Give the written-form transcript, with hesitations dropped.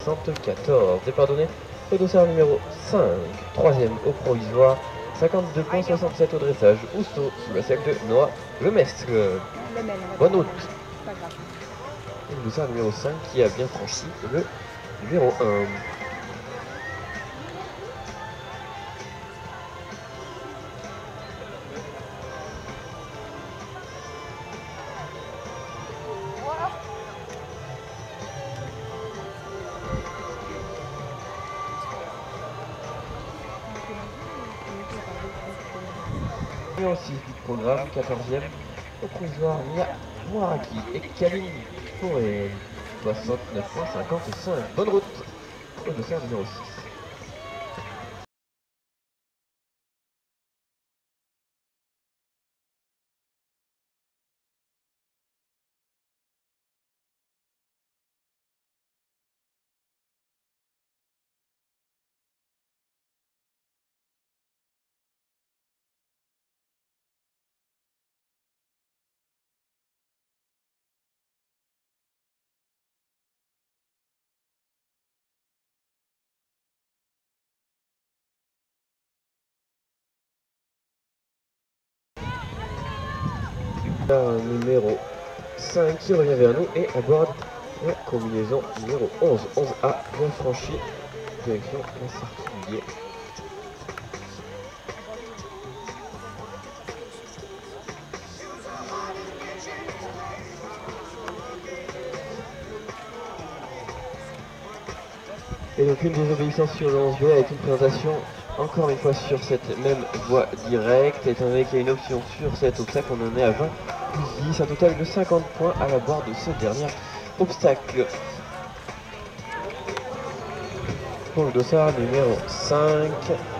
74. Départ donné au dossard numéro 5. Troisième au provisoire. 52,67 au dressage. Ousto sous la selle de Noah Lemestre. Bonne route. Et le dossard numéro 5 qui a bien franchi le numéro 1. Numéro 6 du programme, 14e au provisoire, Mia Moiraki et Kaline Forêt. 69,55. Bonne route au dossard numéro 6. Numéro 5 qui revient vers nous et aborde la combinaison numéro 11. 11A bien franchi, direction la Sartiguier. Et donc une désobéissance sur le 11B avec une présentation encore une fois sur cette même voie directe. Étant donné qu'il y a une option sur cet obstacle, on en est à 20 plus 10, un total de 50 points à la barre de ce dernier obstacle. Pour le dossard numéro 5.